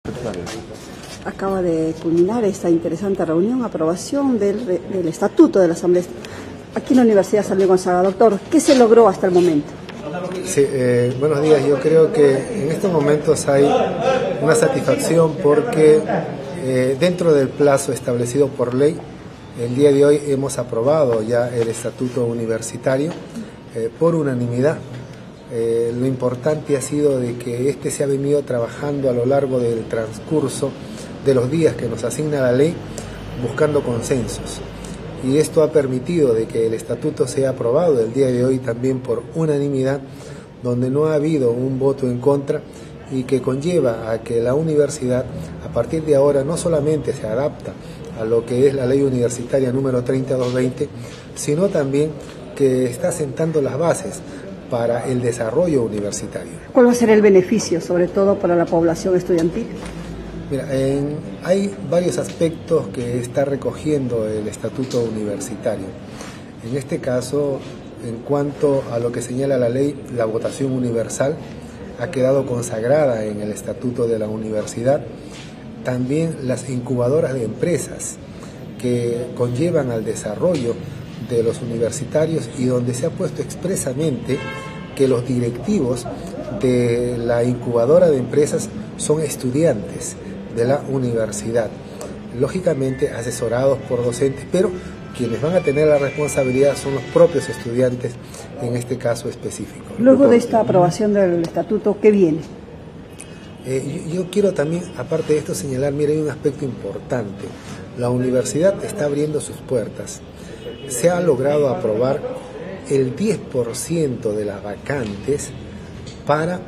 Acaba de culminar esta interesante reunión, aprobación del Estatuto de la Asamblea aquí en la Universidad San Luis Gonzaga. Doctor, ¿qué se logró hasta el momento? Sí, buenos días. Yo creo que en estos momentos hay una satisfacción porque dentro del plazo establecido por ley, el día de hoy hemos aprobado ya el Estatuto Universitario por unanimidad. Lo importante ha sido de que este se ha venido trabajando a lo largo del transcurso de los días que nos asigna la ley, buscando consensos. Y esto ha permitido de que el estatuto sea aprobado el día de hoy también por unanimidad, donde no ha habido un voto en contra y que conlleva a que la universidad a partir de ahora no solamente se adapta a lo que es la ley universitaria número 3220, sino también que está sentando las bases para el desarrollo universitario. ¿Cuál va a ser el beneficio, sobre todo para la población estudiantil? Mira, hay varios aspectos que está recogiendo el Estatuto Universitario. En este caso, en cuanto a lo que señala la ley, la votación universal ha quedado consagrada en el Estatuto de la Universidad. También las incubadoras de empresas que conllevan al desarrollo de los universitarios y donde se ha puesto expresamente que los directivos de la incubadora de empresas son estudiantes de la universidad, lógicamente asesorados por docentes, pero quienes van a tener la responsabilidad son los propios estudiantes en este caso específico. Luego de esta aprobación del estatuto, ¿qué viene? Yo quiero también, aparte de esto, señalar, mira, hay un aspecto importante. La universidad está abriendo sus puertas. Se ha logrado aprobar el 10% de las vacantes para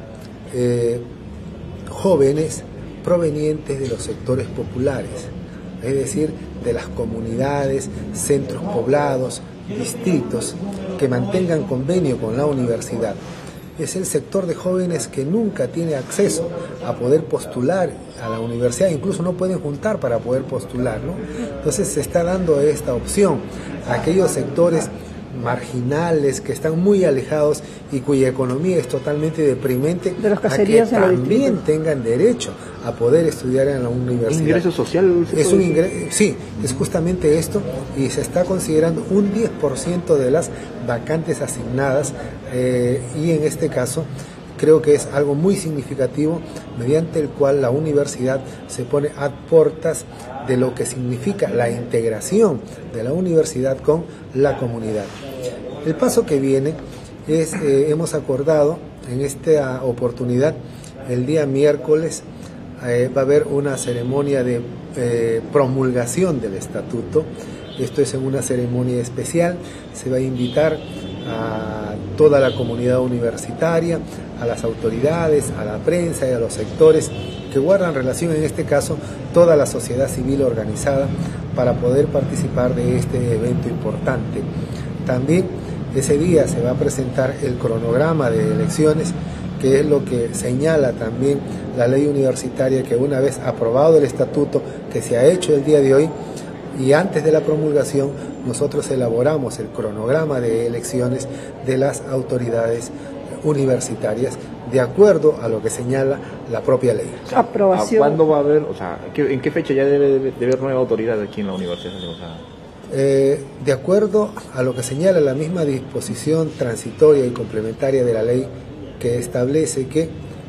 jóvenes provenientes de los sectores populares, es decir, de las comunidades, centros poblados, distritos que mantengan convenio con la universidad. Es el sector de jóvenes que nunca tiene acceso a poder postular a la universidad, incluso no pueden juntar para poder postular, ¿no? Entonces se está dando esta opción a aquellos sectores marginales que están muy alejados y cuya economía es totalmente deprimente, de los caseríos, a que también tengan derecho a poder estudiar en la universidad. ¿Ingreso social? Es un ingreso, sí, es justamente esto, y se está considerando un 10% de las vacantes asignadas, y en este caso creo que es algo muy significativo, mediante el cual la universidad se pone a puertas de lo que significa la integración de la universidad con la comunidad. El paso que viene es, hemos acordado en esta oportunidad, el día miércoles va a haber una ceremonia de promulgación del estatuto. Esto es en una ceremonia especial, se va a invitar a toda la comunidad universitaria, a las autoridades, a la prensa y a los sectores que guardan relación, en este caso toda la sociedad civil organizada, para poder participar de este evento importante. También ese día se va a presentar el cronograma de elecciones, que es lo que señala también la ley universitaria, que una vez aprobado el estatuto, que se ha hecho el día de hoy, y antes de la promulgación, nosotros elaboramos el cronograma de elecciones de las autoridades universitarias de acuerdo a lo que señala la propia ley. Aprobación. ¿Cuándo va a haber, o sea, en qué fecha ya debe haber nueva autoridad aquí en la universidad? O sea, de acuerdo a lo que señala la misma disposición transitoria y complementaria de la ley, que establece que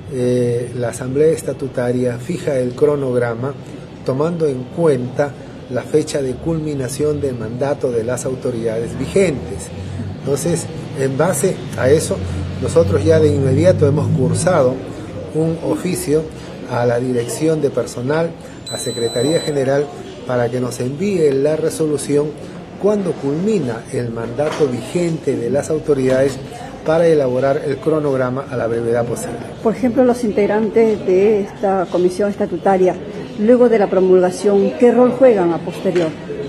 la Asamblea Estatutaria fija el cronograma tomando en cuenta la fecha de culminación del mandato de las autoridades vigentes. Entonces, en base a eso, nosotros ya de inmediato hemos cursado un oficio a la Dirección de Personal, a Secretaría General, para que nos envíe la resolución cuando culmina el mandato vigente de las autoridades, para elaborar el cronograma a la brevedad posible. Por ejemplo, los integrantes de esta comisión estatutaria, luego de la promulgación, ¿qué rol juegan a posterior?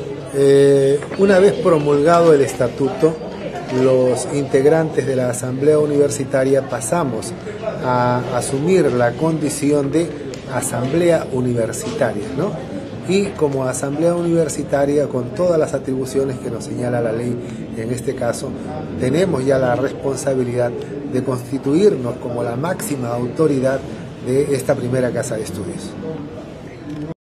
Una vez promulgado el estatuto, los integrantes de la Asamblea Universitaria pasamos a asumir la condición de Asamblea Universitaria, ¿no? Y como Asamblea Universitaria, con todas las atribuciones que nos señala la ley, en este caso, tenemos ya la responsabilidad de constituirnos como la máxima autoridad de esta primera casa de estudios.